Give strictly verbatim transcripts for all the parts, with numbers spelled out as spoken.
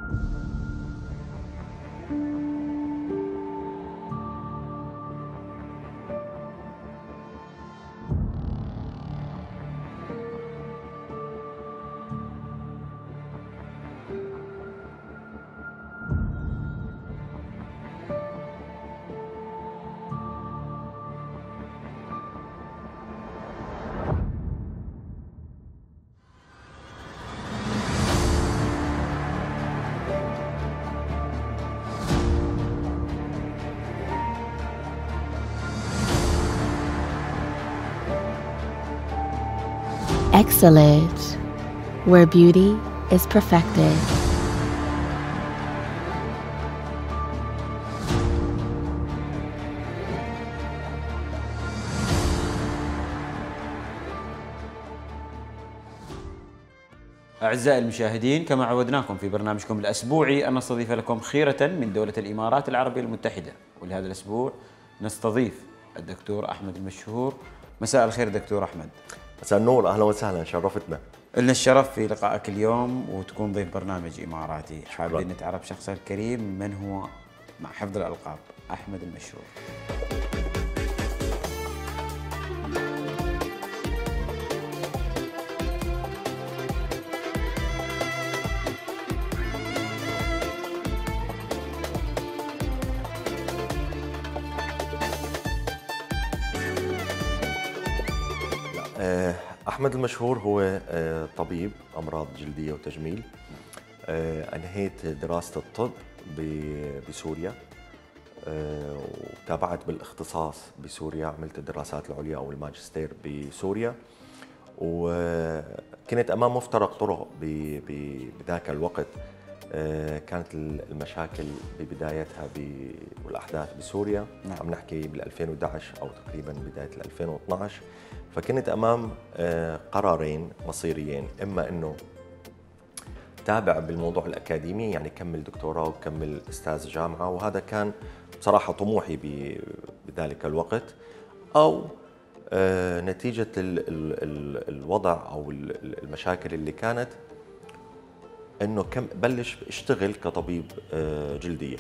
Excelage, where beauty is perfected. أعزائي المشاهدين، كما عودناكم في برنامجكم الأسبوعي أن نستضيف لكم خيرة من دولة الإمارات العربية المتحدة، ولهذا الأسبوع نستضيف الدكتور أحمد المشهور. مساء الخير دكتور أحمد. مساء النور، أهلا وسهلا، شرفتنا. لنا الشرف في لقائك اليوم وتكون ضيف برنامج إماراتي. حابين نتعرف شخصك الكريم، من هو مع حفظ الألقاب أحمد المشهور؟ أحمد المشهور هو طبيب أمراض جلدية وتجميل. أنهيت دراسة الطب بسوريا، وتابعت بالاختصاص بسوريا، عملت الدراسات العليا أو الماجستير بسوريا، وكنت أمام مفترق طرق بذاك الوقت. كانت المشاكل ببدايتها والأحداث بسوريا، نعم. عم نحكي بال ألفين وأحد عشر أو تقريبا بداية ال ألفين واثني عشر. فكنت أمام قرارين مصيريين، إما أنه تابع بالموضوع الأكاديمي، يعني كمل دكتوراه وكمل أستاذ جامعة، وهذا كان بصراحة طموحي بذلك الوقت، أو نتيجة الوضع أو المشاكل اللي كانت أنه كم بلش اشتغل كطبيب جلدية.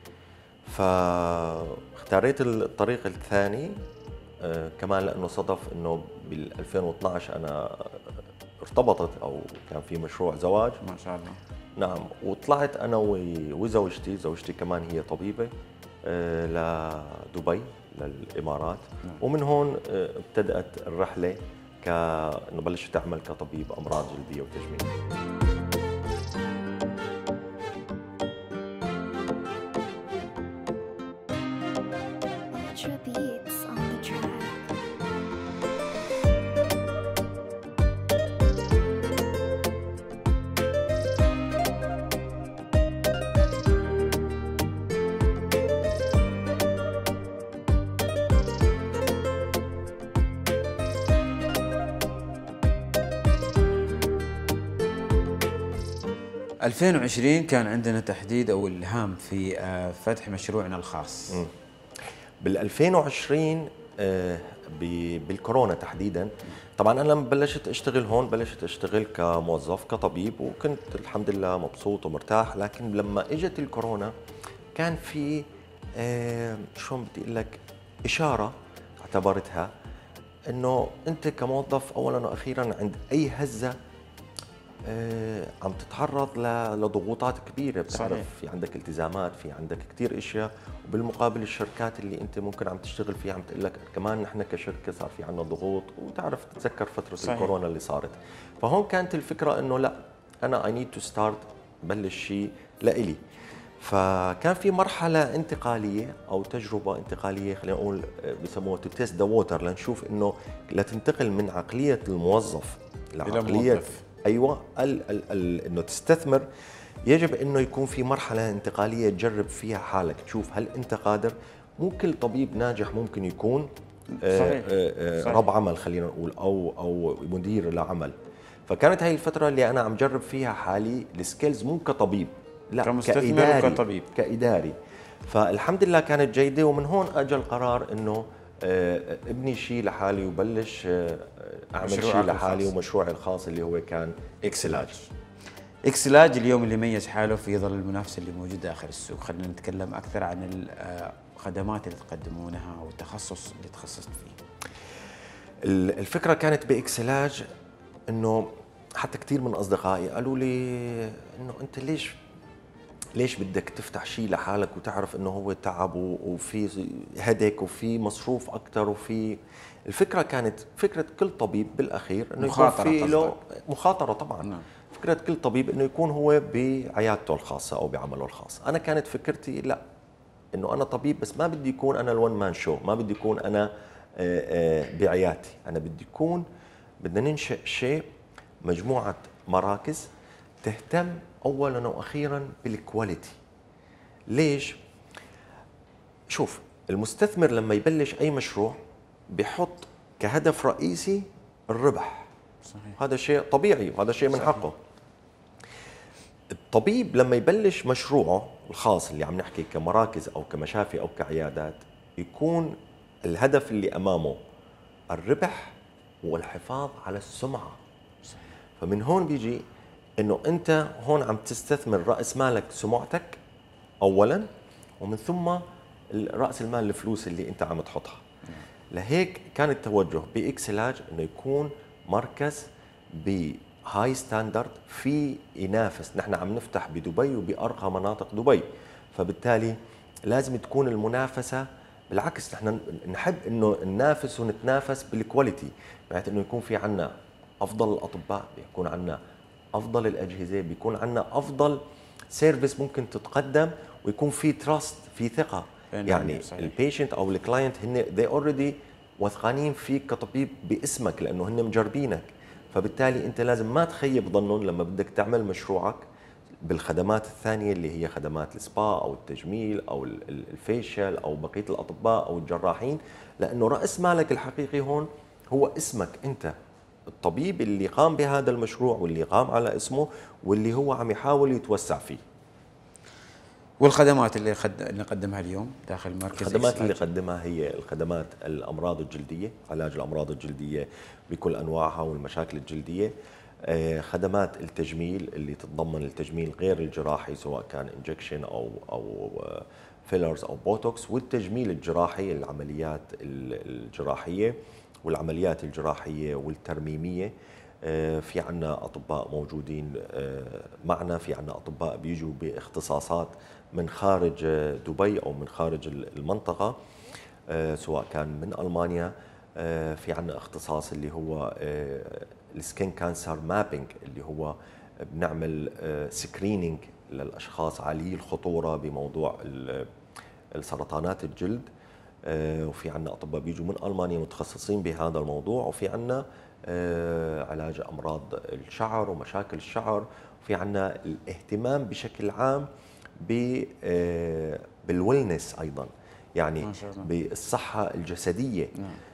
فاختاريت الطريق الثاني كمان، لأنه صدف أنه بال ألفين واثني عشر أنا ارتبطت أو كان في مشروع زواج ما شاء الله. نعم، وطلعت أنا وزوجتي، زوجتي كمان هي طبيبة، لدبي للإمارات. نعم. ومن هون ابتدأت الرحلة كأنه بلشت تعمل كطبيب أمراض جلدية وتجميل. ألفين وعشرين كان عندنا تحديد أو الهام في فتح مشروعنا الخاص. بال ألفين وعشرين بالكورونا تحديدا، طبعا أنا لما بلشت أشتغل هون بلشت أشتغل كموظف كطبيب، وكنت الحمد لله مبسوط ومرتاح. لكن لما إجت الكورونا كان في شو بدي أقول لك إشارة اعتبرتها إنه أنت كموظف أولا وأخيرا عند أي هزة آه، عم تتعرض لضغوطات كبيرة. بتعرف صحيح. في عندك التزامات، في عندك كثير اشياء، وبالمقابل الشركات اللي انت ممكن عم تشتغل فيها عم تقول لك كمان نحن كشركة صار في عندنا ضغوط، وتعرف تتذكر فترة صحيح. الكورونا اللي صارت. فهون كانت الفكرة انه لا، انا اي نيد تو ستارت، بلش شيء لإلي. فكان في مرحلة انتقالية او تجربة انتقالية، خلينا نقول بسموها تو تيست ذا ووتر، لنشوف انه لتنتقل من عقلية الموظف لعقلية ايوه ال ال ال انه تستثمر. يجب انه يكون في مرحله انتقاليه تجرب فيها حالك، تشوف هل انت قادر. مو كل طبيب ناجح ممكن يكون صحيح. آآ آآ رب عمل، خلينا نقول، او او مدير لعمل. فكانت هاي الفتره اللي انا عم جرب فيها حالي السكيلز، مو كطبيب، لا كإداري وكطبيب كإداري. فالحمد لله كانت جيده، ومن هون اجى القرار انه ابني شيء لحالي وبلش اعمل شيء لحالي، ومشروعي الخاص اللي هو كان اكسلاج. إكسلاج اليوم اللي يميز حاله في ظل المنافسة اللي موجودة داخل السوق، خلينا نتكلم أكثر عن الخدمات اللي تقدمونها والتخصص اللي تخصصت فيه. الفكرة كانت بإكسلاج إنه حتى كثير من أصدقائي قالوا لي إنه أنت ليش ليش بدك تفتح شيء لحالك وتعرف إنه هو تعب وفي هدك وفي مصروف أكثر وفي. الفكرة كانت فكرة كل طبيب بالأخير إنه يكون في له مخاطرة طبعاً. نعم. فكرة كل طبيب إنه يكون هو بعيادته الخاصة أو بعمله الخاص. أنا كانت فكرتي لا، إنه أنا طبيب بس ما بدي يكون أنا الون مان شو، ما بدي يكون أنا بعيادتي، أنا بدي يكون بدنا ننشئ شيء، مجموعة مراكز تهتم أولاً وأخيراً بالكواليتي. ليش؟ شوف، المستثمر لما يبلش أي مشروع بيحط كهدف رئيسي الربح. صحيح. هذا شيء طبيعي وهذا شيء من صحيح. حقه. الطبيب لما يبلش مشروعه الخاص اللي عم نحكي كمراكز أو كمشافي أو كعيادات، يكون الهدف اللي أمامه الربح والحفاظ على السمعة. صحيح. فمن هون بيجي إنه أنت هون عم تستثمر رأس مالك سمعتك أولاً، ومن ثم رأس المال الفلوس اللي أنت عم تحطها. لهيك كان التوجه بإكسلاج إنه يكون مركز بهاي ستاندرد في ينافس. نحن عم نفتح بدبي وبأرقى مناطق دبي، فبالتالي لازم تكون المنافسة بالعكس. نحن نحب إنه ننافس ونتنافس بالكواليتي، بحيث إنه يكون في عنا أفضل الأطباء، بيكون عنا أفضل الأجهزة، بيكون عنا أفضل سيرفيس ممكن تتقدم، ويكون في تراست، في ثقة. يعني البيشنت أو الكلاينت هن they already وثقانين فيك كطبيب باسمك لأنه هن مجربينك. فبالتالي أنت لازم ما تخيب ظنهم لما بدك تعمل مشروعك بالخدمات الثانية اللي هي خدمات السبا أو التجميل أو الفيشل أو بقية الأطباء أو الجراحين، لأنه رأس مالك الحقيقي هون هو اسمك أنت، الطبيب اللي قام بهذا المشروع واللي قام على اسمه واللي هو عم يحاول يتوسع فيه. والخدمات اللي خد... اللي نقدمها اليوم داخل مركز الخدمات اللي قدمها هي الخدمات الأمراض الجلدية، علاج الأمراض الجلدية بكل أنواعها والمشاكل الجلدية، خدمات التجميل اللي تتضمن التجميل غير الجراحي سواء كان انجكشن أو أو فيلرز أو بوتوكس، والتجميل الجراحي العمليات الجراحية والعمليات الجراحية والترميمية. في عنا أطباء موجودين معنا، في عنا أطباء بيجوا باختصاصات من خارج دبي أو من خارج المنطقة سواء كان من ألمانيا. في عنا اختصاص اللي هو السكين كانسر مابينج، اللي هو بنعمل سكرينينج للأشخاص عالي الخطورة بموضوع السرطانات الجلد. وفي عنا أطباء بيجوا من ألمانيا متخصصين بهذا الموضوع، وفي عنا علاج أمراض الشعر ومشاكل الشعر، وفي عنا الاهتمام بشكل عام بالويلنس أيضا، يعني بالصحة الجسدية.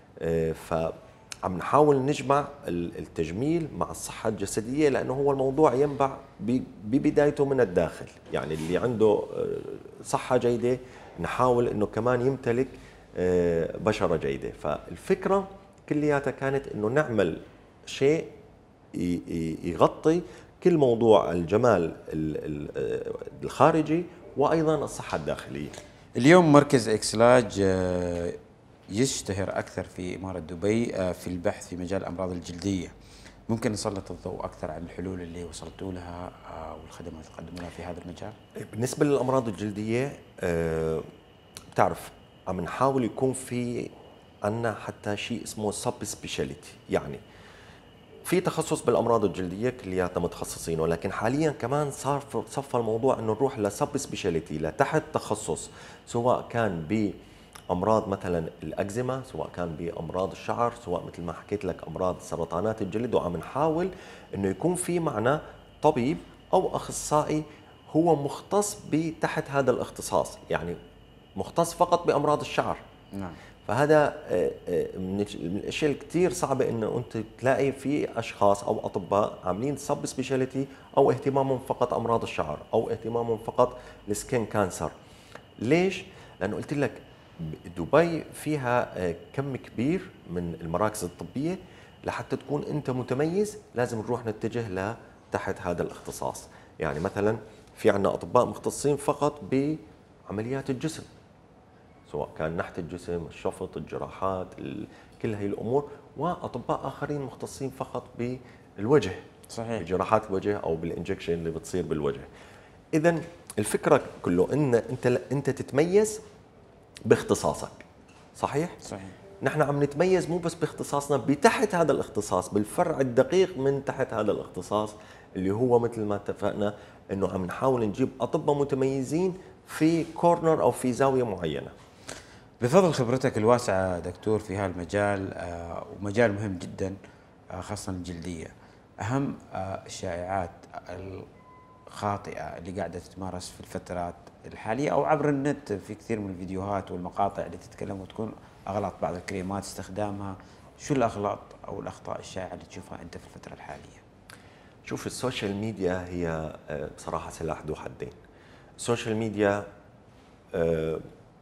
فعم نحاول نجمع التجميل مع الصحة الجسدية، لأنه هو الموضوع ينبع ببدايته من الداخل. يعني اللي عنده صحة جيدة نحاول أنه كمان يمتلك بشرة جيدة. فالفكرة كلياتها كانت أنه نعمل شيء يغطي كل موضوع الجمال الخارجي وأيضا الصحة الداخلية. اليوم مركز إكسلاج يشتهر أكثر في إمارة دبي في البحث في مجال الأمراض الجلدية. ممكن نسلط الضوء أكثر عن الحلول اللي وصلتوا لها والخدمات اللي تقدمونها في هذا المجال؟ بالنسبة للأمراض الجلدية بتعرف عم نحاول يكون في عنا حتى شيء اسمه سب سبيشاليتي، يعني في تخصص بالامراض الجلديه كلياتنا متخصصين، ولكن حاليا كمان صار صفى الموضوع انه نروح لسب سبيشاليتي لتحت تخصص، سواء كان بامراض مثلا الاكزيما، سواء كان بامراض الشعر، سواء مثل ما حكيت لك امراض سرطانات الجلد. وعم نحاول انه يكون في معنا طبيب او اخصائي هو مختص بتحت هذا الاختصاص، يعني مختص فقط بامراض الشعر. نعم. فهذا من الاشياء الكثير صعبه انه انت تلاقي في اشخاص او اطباء عاملين سب سبيشاليتي او اهتمامهم فقط امراض الشعر او اهتمامهم فقط السكين كانسر. ليش؟ لانه قلت لك دبي فيها كم كبير من المراكز الطبيه، لحتى تكون انت متميز لازم نروح نتجه لتحت هذا الاختصاص. يعني مثلا في عندنا اطباء مختصين فقط بعمليات الجسم، سواء كان نحت الجسم، الشفط، الجراحات، كل هي الامور، واطباء اخرين مختصين فقط بالوجه، صحيح، بجراحات الوجه او بالانجكشن اللي بتصير بالوجه. اذا الفكره كله ان انت انت تتميز باختصاصك. صحيح؟ صحيح. نحن عم نتميز مو بس باختصاصنا، بتحت هذا الاختصاص، بالفرع الدقيق من تحت هذا الاختصاص، اللي هو مثل ما اتفقنا انه عم نحاول نجيب اطباء متميزين في كورنر او في زاويه معينه. بفضل خبرتك الواسعه دكتور في هذا المجال، آه، ومجال مهم جدا، آه، خاصه الجلديه، اهم آه، الشائعات الخاطئه اللي قاعده تتمارس في الفترات الحاليه او عبر النت، في كثير من الفيديوهات والمقاطع اللي تتكلم وتكون اغلاط بعض الكريمات استخدامها، شو الاغلاط او الاخطاء الشائعه اللي تشوفها انت في الفتره الحاليه؟ شوف، السوشيال ميديا هي آه، بصراحه سلاح ذو حدين. السوشيال ميديا آه،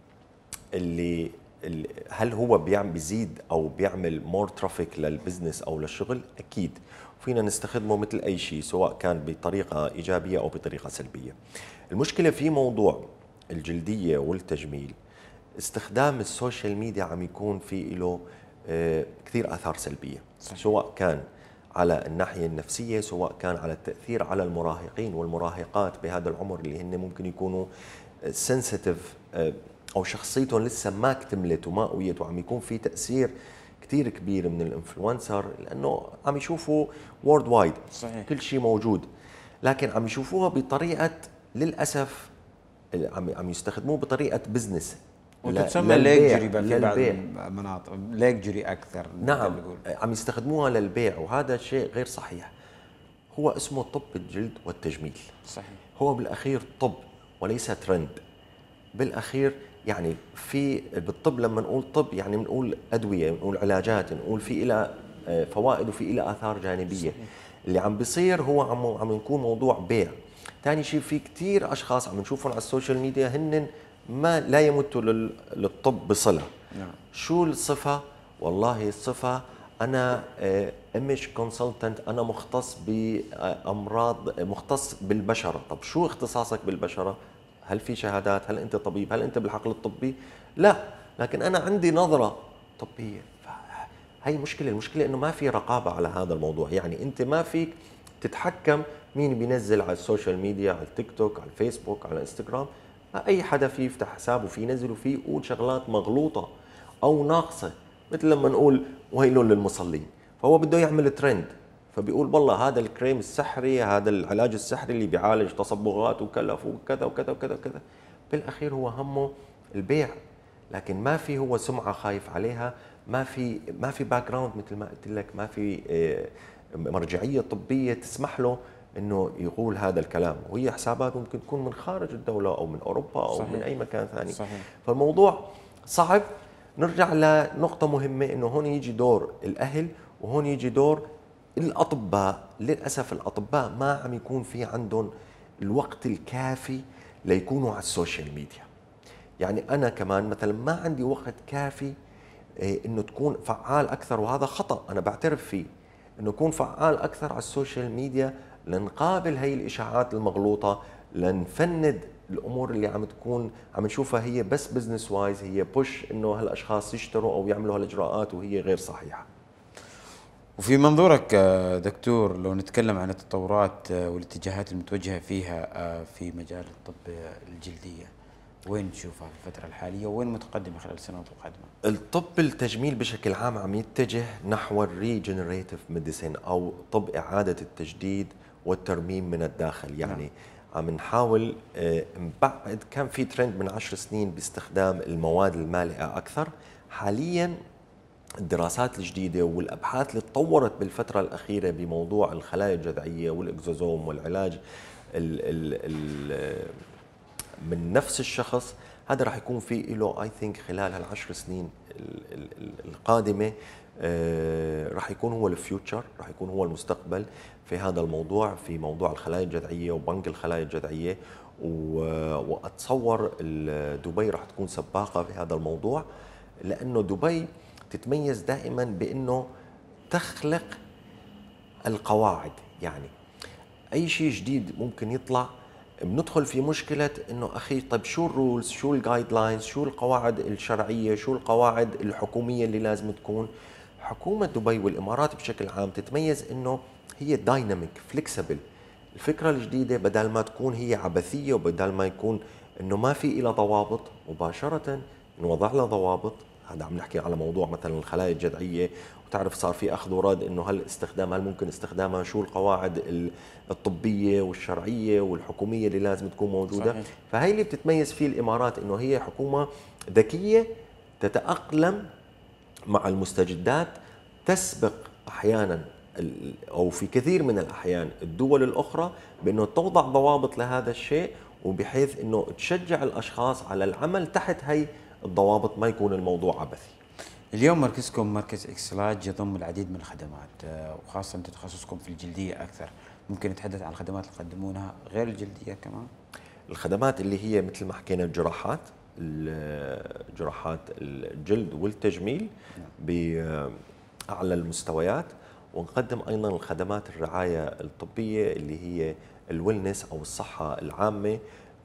اللي اللي- هل هو بيعمل بيزيد او بيعمل مور ترافيك للبزنس او للشغل؟ اكيد فينا نستخدمه مثل اي شيء، سواء كان بطريقه ايجابيه او بطريقه سلبيه. المشكله في موضوع الجلديه والتجميل، استخدام السوشيال ميديا عم يكون في له آه، كثير اثار سلبيه، صحيح. سواء كان على الناحيه النفسيه، سواء كان على التاثير على المراهقين والمراهقات بهذا العمر اللي هن ممكن يكونوا سنسيتيف او شخصيتهم لسه ما اكتملت وما قويت، وعم يكون في تاثير كثير كبير من الانفلونسر، لانه عم يشوفوا وورد وايد، صحيح. كل شيء موجود، لكن عم يشوفوها بطريقه للاسف عم عم يستخدموه بطريقه بزنس، وتتسمى ليكجري في بعض المناطق، ليكجري اكثر. نعم، عم يستخدموها للبيع، وهذا شيء غير صحيح. هو اسمه طب الجلد والتجميل. صحيح. هو بالاخير طب وليس ترند. بالاخير يعني في بالطب لما نقول طب يعني بنقول ادويه، بنقول علاجات، نقول في لها فوائد وفي لها اثار جانبيه. صحيح. اللي عم بيصير هو عم عم يكون موضوع بيع. ثاني شيء، في كثير اشخاص عم نشوفهم على السوشيال ميديا هن ما لا يمتوا للطب بصله. نعم. شو الصفه؟ والله الصفه انا ايمج كونسلتنت، انا مختص بامراض، مختص بالبشره. طب شو اختصاصك بالبشره؟ هل في شهادات؟ هل انت طبيب؟ هل انت بالحقل الطبي؟ لا، لكن انا عندي نظره طبيه. هي مشكله، المشكله انه ما في رقابه على هذا الموضوع. يعني انت ما فيك تتحكم مين بينزل على السوشيال ميديا، على التيك توك، على الفيسبوك، على الانستغرام. اي حدا فيه يفتح حساب وفيه ينزل وفيه يقول شغلات مغلوطه او ناقصه، مثل لما نقول ويل للمصلين. فهو بده يعمل ترند، فبيقول والله هذا الكريم السحري، هذا العلاج السحري اللي بيعالج تصبغات وكلف وكذا وكذا وكذا وكذا. بالاخير هو همه البيع، لكن ما في هو سمعه خايف عليها، ما في ما في باك جراوند مثل ما قلت لك، ما في مرجعيه طبيه تسمح له انه يقول هذا الكلام، وهي حسابات ممكن تكون من خارج الدوله او من اوروبا او صحيح. من اي مكان ثاني. صحيح. فالموضوع صعب. نرجع لنقطه مهمه، انه هون يجي دور الاهل وهون يجي دور الاطباء. للاسف الاطباء ما عم يكون في عندهم الوقت الكافي ليكونوا على السوشيال ميديا. يعني انا كمان مثلا ما عندي وقت كافي انه تكون فعال اكثر، وهذا خطا انا بعترف فيه، انه يكون فعال اكثر على السوشيال ميديا لنقابل هي الاشاعات المغلوطه، لنفند الامور اللي عم تكون عم نشوفها هي بس بزنس وايز، هي بوش انه هالاشخاص يشتروا او يعملوا هالاجراءات وهي غير صحيحه. وفي منظورك دكتور، لو نتكلم عن التطورات والاتجاهات المتوجهه فيها في مجال الطب الجلديه، وين تشوفها في الفتره الحاليه وين متقدمه خلال السنوات القادمه؟ الطب التجميل بشكل عام عم يتجه نحو الريجنريتيف ميديسين او طب اعاده التجديد والترميم من الداخل. يعني نعم. عم نحاول بعد كان في ترند من عشر سنين باستخدام المواد المالئه اكثر. حاليا الدراسات الجديده والابحاث اللي تطورت بالفتره الاخيره بموضوع الخلايا الجذعيه والاكزوزوم والعلاج ال ال ال من نفس الشخص، هذا راح يكون في له اي ثينك خلال هالعشر سنين القادمه، راح يكون هو الفيوتشر، راح يكون هو المستقبل في هذا الموضوع، في موضوع الخلايا الجذعيه وبنك الخلايا الجذعيه. واتصور دبي راح تكون سباقه في هذا الموضوع، لانه دبي تتميز دائما بانه تخلق القواعد. يعني اي شيء جديد ممكن يطلع بندخل في مشكله انه اخي طيب شو الرولز، شو الجايد لاينز، شو القواعد الشرعيه، شو القواعد الحكوميه اللي لازم تكون. حكومه دبي والامارات بشكل عام تتميز انه هي دايناميك فليكسبل. الفكره الجديده بدل ما تكون هي عبثيه وبدل ما يكون انه ما في إلى ضوابط، مباشره نوضع لها ضوابط. هذا عم نحكي على موضوع مثلا الخلايا الجذعيه، وتعرف صار في اخذ ورد انه هل استخدام هل ممكن استخدامها، شو القواعد الطبيه والشرعيه والحكوميه اللي لازم تكون موجوده. صحيح. فهي اللي بتتميز فيه الامارات، انه هي حكومه ذكيه تتاقلم مع المستجدات، تسبق احيانا او في كثير من الاحيان الدول الاخرى بانه توضع ضوابط لهذا الشيء، وبحيث انه تشجع الاشخاص على العمل تحت هي الضوابط، ما يكون الموضوع عبثي. اليوم مركزكم مركز اكسلاج يضم العديد من الخدمات، وخاصه انتم تخصصكم في الجلديه اكثر، ممكن نتحدث عن الخدمات اللي تقدمونها غير الجلديه كمان؟ الخدمات اللي هي مثل ما حكينا الجراحات، جراحات الجلد والتجميل باعلى المستويات، ونقدم ايضا الخدمات الرعايه الطبيه اللي هي الويلنس او الصحه العامه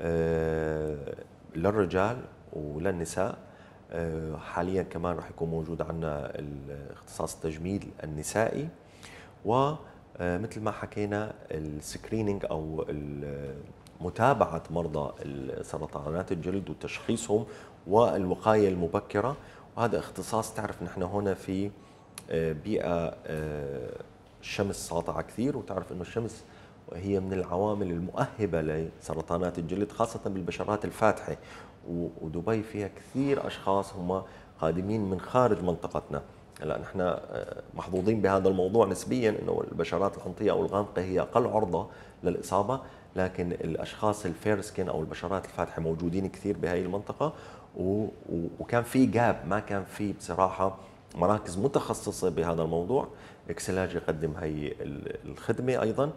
للرجال وللنساء. حاليا كمان راح يكون موجود عندنا الاختصاص التجميل النسائي، ومثل ما حكينا السكرينينج او متابعه مرضى سرطانات الجلد وتشخيصهم والوقايه المبكره. وهذا اختصاص، تعرف نحن هنا في بيئه الشمس ساطعه كثير، وتعرف انه الشمس هي من العوامل المؤهبه لسرطانات الجلد خاصه بالبشرات الفاتحه، ودبي فيها كثير اشخاص هم قادمين من خارج منطقتنا. هلا نحن محظوظين بهذا الموضوع نسبيا، انه البشرات الحنطيه او الغامقه هي اقل عرضه للاصابه، لكن الاشخاص الفير سكين او البشرات الفاتحه موجودين كثير بهي المنطقه، وكان في جاب، ما كان في بصراحه مراكز متخصصه بهذا الموضوع. اكسلاج يقدم هي الخدمه ايضا،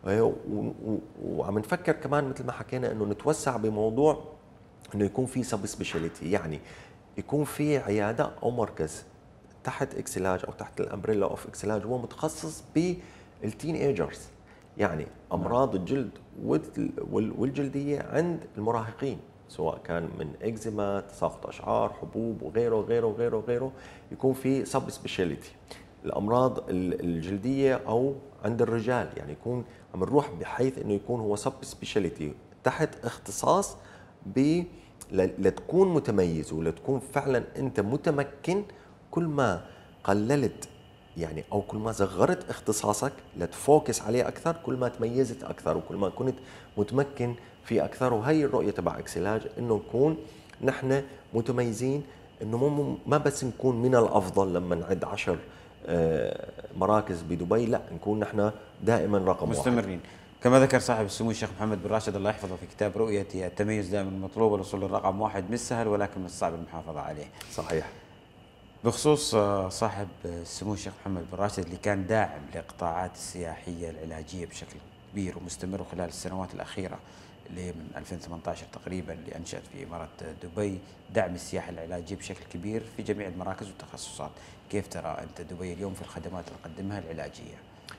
وعم نفكر كمان مثل ما حكينا انه نتوسع بموضوع انه يكون في سب سبيشاليتي، يعني يكون في عياده او مركز تحت اكسلاج او تحت الامبريلا اوف اكسلاج هو متخصص بالتين ايجرز، يعني امراض الجلد والجلديه عند المراهقين، سواء كان من اكزيما، تساقط اشعار، حبوب وغيره وغيره وغيره وغيره. يكون في سب سبيشاليتي الامراض الجلديه او عند الرجال، يعني يكون عم نروح بحيث انه يكون هو سب سبيشاليتي تحت اختصاص ب لتكون متميز ولتكون فعلا انت متمكن. كل ما قللت يعني او كل ما صغرت اختصاصك لتفوكس عليه اكثر، كل ما تميزت اكثر وكل ما كنت متمكن في اكثر. وهي الرؤيه تبع اكسلاج، انه نكون نحن متميزين، انه ما بس نكون من الافضل لما نعد عشر مراكز بدبي، لا نكون نحن دائما رقم واحد مستمرين. كما ذكر صاحب السمو الشيخ محمد بن راشد الله يحفظه في كتاب رؤيتي، التميز دائما مطلوب، الوصول للرقم واحد مش سهل ولكن من الصعب المحافظه عليه. صحيح. بخصوص صاحب السمو الشيخ محمد بن راشد اللي كان داعم لقطاعات السياحيه العلاجيه بشكل كبير ومستمر خلال السنوات الاخيره، اللي من ألفين وثمانية عشر تقريبا اللي انشات في اماره دبي دعم السياحه العلاجيه بشكل كبير في جميع المراكز والتخصصات. كيف ترى انت دبي اليوم في الخدمات اللي تقدمها العلاجيه؟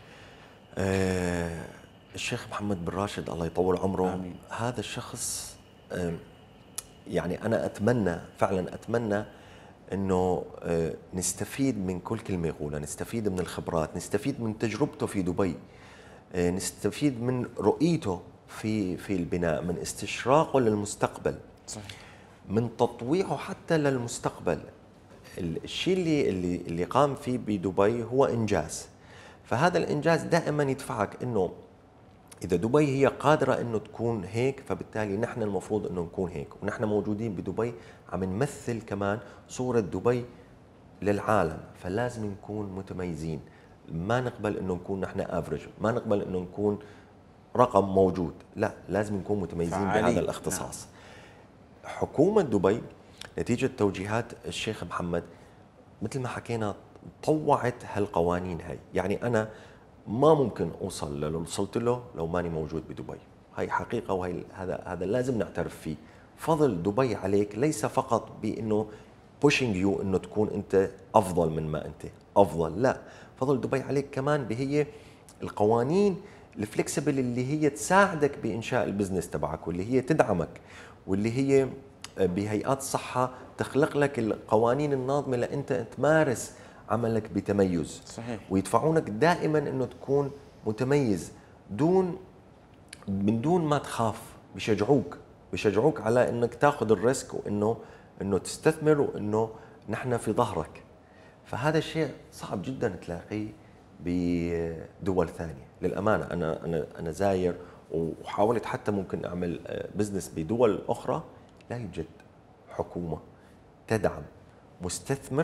آه الشيخ محمد بن راشد الله يطول عمره. آمين. هذا الشخص آه يعني انا اتمنى فعلا اتمنى انه آه نستفيد من كل كلمه يقولها، نستفيد من الخبرات، نستفيد من تجربته في دبي، آه نستفيد من رؤيته في في البناء، من استشراقه للمستقبل. صحيح. من تطويعه حتى للمستقبل. الشيء اللي اللي اللي قام فيه بدبي هو انجاز، فهذا الانجاز دائما يدفعك انه اذا دبي هي قادره انه تكون هيك، فبالتالي نحن المفروض انه نكون هيك. ونحن موجودين بدبي عم نمثل كمان صوره دبي للعالم، فلازم نكون متميزين. ما نقبل انه نكون نحن افريج، ما نقبل انه نكون رقم موجود، لا لازم نكون متميزين بهذا الاختصاص. نعم. حكومه دبي نتيجه توجيهات الشيخ محمد مثل ما حكينا طوعت هالقوانين هاي، يعني انا ما ممكن اوصل للي وصلت له لو ماني موجود بدبي. هاي حقيقه، وهي هذا هذا لازم نعترف فيه. فضل دبي عليك ليس فقط بانه بوشينج يو انه تكون انت افضل من ما انت افضل، لا، فضل دبي عليك كمان بهي القوانين الفلكسبل اللي هي تساعدك بانشاء البزنس تبعك، واللي هي تدعمك، واللي هي بهيئات الصحه تخلق لك القوانين الناظمه لانت تمارس عملك بتميز. صحيح. ويدفعونك دائما انه تكون متميز دون من دون ما تخاف، بشجعوك بشجعوك على انك تاخذ الريسك، وانه انه تستثمر، وانه نحن في ظهرك. فهذا الشيء صعب جدا تلاقيه بدول ثانيه للامانه. انا انا انا زاير وحاولت حتى ممكن اعمل بزنس بدول اخرى، لا يوجد حكومه تدعم مستثمر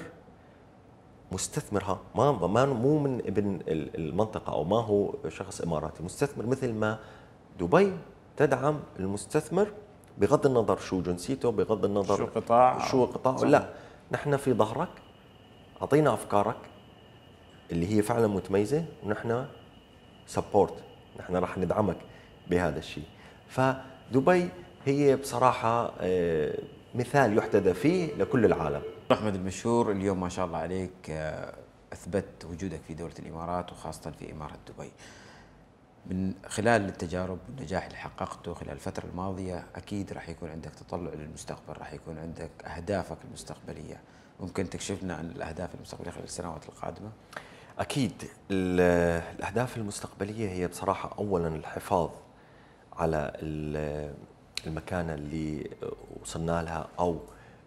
مستثمرها ما ما مو من ابن المنطقه او ما هو شخص اماراتي، مستثمر مثل ما دبي تدعم المستثمر بغض النظر شو جنسيته، بغض النظر شو قطاع شو قطاعه. لا، نحن في ظهرك، اعطينا افكارك اللي هي فعلا متميزه، ونحن سبورت، نحن راح ندعمك بهذا الشيء. فدبي هي بصراحه مثال يحتذى فيه لكل العالم. أحمد المشهور، اليوم ما شاء الله عليك أثبت وجودك في دولة الإمارات وخاصة في إمارة دبي. من خلال التجارب والنجاح اللي حققته خلال الفترة الماضية، أكيد راح يكون عندك تطلع للمستقبل، راح يكون عندك أهدافك المستقبلية. ممكن تكشف لنا عن الأهداف المستقبلية خلال السنوات القادمة؟ أكيد. الأهداف المستقبلية هي بصراحة أولا الحفاظ على المكانة اللي وصلنا لها، أو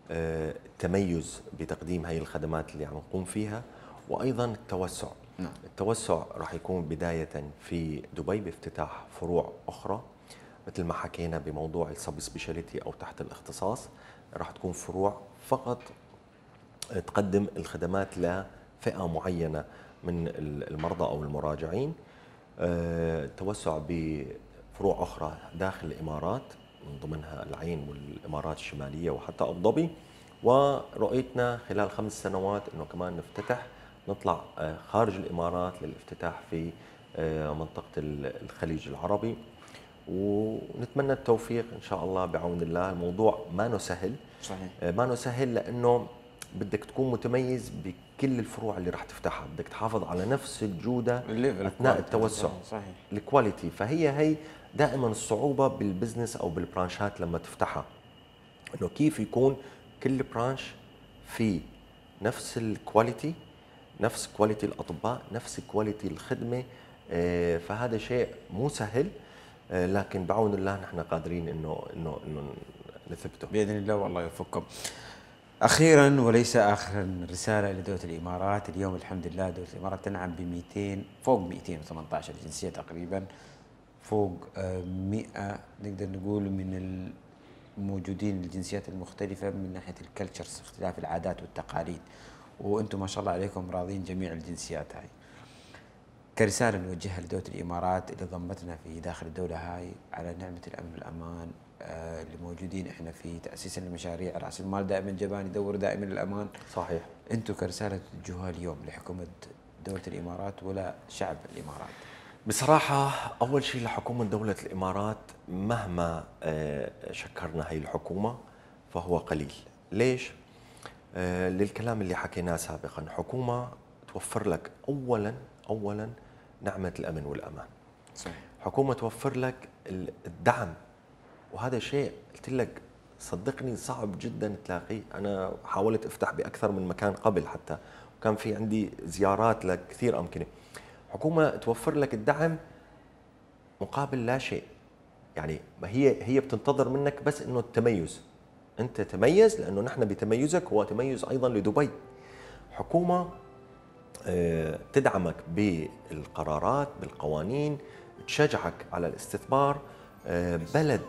التميز بتقديم هذه الخدمات اللي عم نقوم فيها، وأيضا التوسع. نعم. التوسع راح يكون بداية في دبي بافتتاح فروع أخرى، مثل ما حكينا بموضوع السب سبيشاليتي أو تحت الاختصاص، راح تكون فروع فقط تقدم الخدمات لفئة معينة من المرضى أو المراجعين. التوسع بفروع أخرى داخل الإمارات، من ضمنها العين والإمارات الشمالية وحتى أبو ظبي. ورؤيتنا خلال خمس سنوات أنه كمان نفتتح، نطلع خارج الإمارات للافتتاح في منطقة الخليج العربي، ونتمنى التوفيق إن شاء الله بعون الله. الموضوع ما نو سهل. صحيح. ما نو سهل لأنه بدك تكون متميز بكل الفروع اللي راح تفتحها، بدك تحافظ على نفس الجودة أثناء التوسع. صحيح. الكواليتي. فهي هي دائما الصعوبة بالبزنس أو بالبرانشات لما تفتحها، إنه كيف يكون كل برانش في نفس الكواليتي، نفس كواليتي الأطباء، نفس كواليتي الخدمة. فهذا شيء مو سهل، لكن بعون الله نحن قادرين إنه إنه إنه نثبته بإذن الله، والله يوفقكم. أخيرا وليس آخرا، رسالة لدولة الإمارات. اليوم الحمد لله دولة الإمارات تنعم ب مئتين فوق مئتين وثمانية عشر جنسية تقريبا، فوق مئة نقدر نقول من الموجودين الجنسيات المختلفة من ناحية الكلتشرز، اختلاف العادات والتقاليد، وأنتم ما شاء الله عليكم راضين جميع الجنسيات هاي. كرسالة نوجهها لدولة الإمارات اللي ضمتنا في داخل الدولة هاي على نعمة الأمن والأمان آه اللي موجودين إحنا في تأسيس المشاريع، رأس المال دائما جبان يدور دائما الأمان. صحيح. أنتم كرسالة توجهوها اليوم لحكومة دولة الإمارات ولا شعب الإمارات؟ بصراحة أول شيء لحكومة دولة الإمارات، مهما شكرنا هي الحكومة فهو قليل. ليش؟ للكلام اللي حكيناه سابقا. حكومة توفر لك أولا أولا نعمة الأمن والأمان. صحيح. حكومة توفر لك الدعم، وهذا شيء قلت لك صدقني صعب جدا تلاقيه. أنا حاولت أفتح بأكثر من مكان قبل حتى، وكان في عندي زيارات لكثير أمكنة. حكومة توفر لك الدعم مقابل لا شيء، يعني ما هي هي بتنتظر منك بس انه التميز، انت تميز، لانه نحن بتميزك هو تميز ايضا لدبي. حكومة تدعمك بالقرارات، بالقوانين، تشجعك على الاستثمار. بلد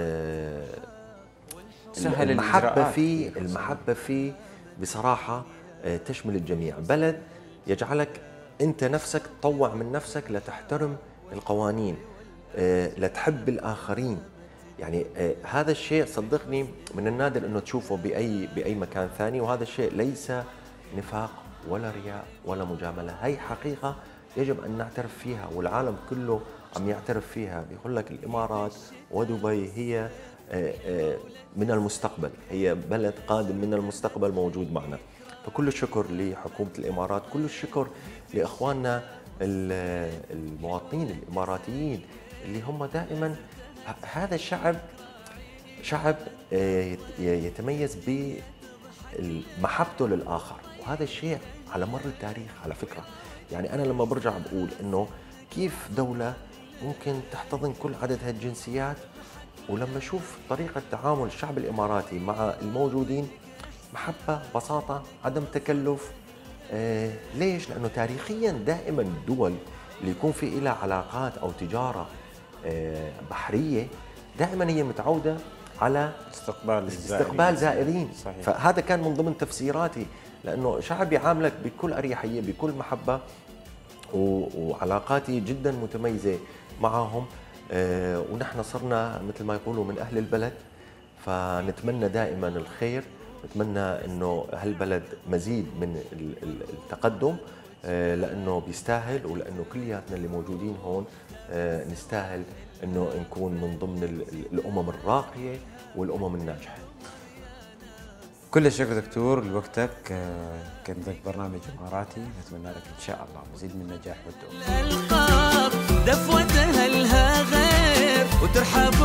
سهل المحبة فيه المحبة فيه بصراحة تشمل الجميع. بلد يجعلك أنت نفسك تطوع من نفسك لتحترم القوانين، لتحب الآخرين. يعني هذا الشيء صدقني من النادر أنه تشوفه بأي بأي مكان ثاني، وهذا الشيء ليس نفاق ولا رياء ولا مجاملة. هي حقيقة يجب أن نعترف فيها، والعالم كله عم يعترف فيها. بيقول لك الإمارات ودبي هي من المستقبل، هي بلد قادم من المستقبل موجود معنا. فكل الشكر لحكومة الإمارات، كل الشكر لإخواننا المواطنين الإماراتيين اللي هم دائما هذا الشعب شعب يتميز بمحبته للآخر، وهذا الشيء على مر التاريخ على فكرة. يعني أنا لما برجع بقول إنه كيف دولة ممكن تحتضن كل عدد هالجنسيات، ولما أشوف طريقة تعامل الشعب الإماراتي مع الموجودين محبة، بساطة، عدم تكلف. آه ليش؟ لأنه تاريخيا دائما الدول اللي يكون في لها علاقات أو تجارة آه بحرية دائما هي متعودة على استقبال استقبال زائرين. صحيح. فهذا كان من ضمن تفسيراتي، لأنه شعب يعاملك بكل أريحية بكل محبة، وعلاقاتي جدا متميزة معهم. آه ونحن صرنا مثل ما يقولوا من أهل البلد، فنتمنى دائما الخير، نتمنى انه هالبلد مزيد من التقدم، لانه بيستاهل، ولانه كلياتنا اللي موجودين هون نستاهل انه نكون من ضمن الامم الراقيه والامم الناجحه. كل الشكر دكتور لوقتك، كان ذاك برنامج اماراتي، نتمنى لك ان شاء الله مزيد من النجاح والتوفيق. الألقاب دفوتها لها غير وترحب